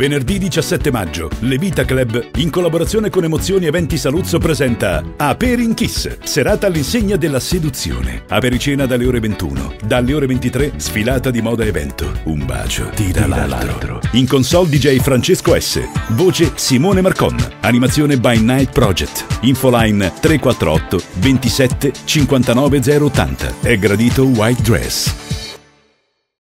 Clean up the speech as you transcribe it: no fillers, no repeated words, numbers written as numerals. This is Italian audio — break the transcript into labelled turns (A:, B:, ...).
A: Venerdì 17 maggio, Le Vita Club, in collaborazione con Emozioni Eventi Saluzzo, presenta Aperin Kiss, serata all'insegna della seduzione. Apericena dalle ore 21. Dalle ore 23, sfilata di moda evento. Un bacio tira l'altro. In console DJ Francesco S. Voce Simone Marcon. Animazione by Night Project. Infoline 348 27 59 080. È gradito white dress.